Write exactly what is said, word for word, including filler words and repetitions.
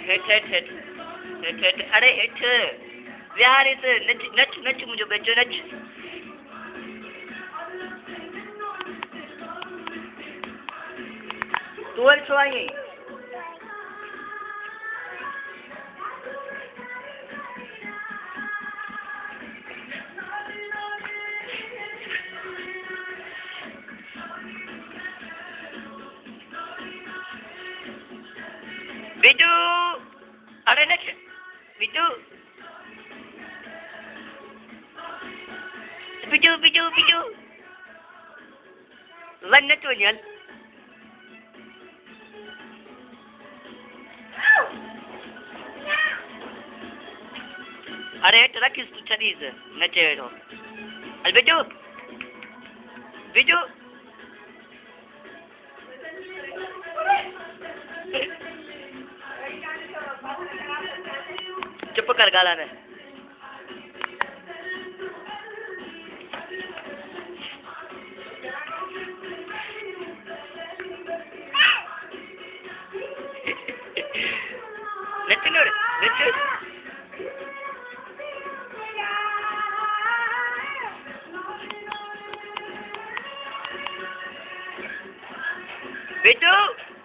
हेठ हेठ हेठ हेठ हेठ अरे हेठ विहार इस नच नच नच मुझे बेचो नच तू छो आई बिटू अरे नच बिटू बिटू बिटू बिटू वन नच वञल अरे हेठ रखीस तू छॾीस नचे वेठो हल बिटू बिटू चुप कर गाला ने नच नोड़ नच बिटू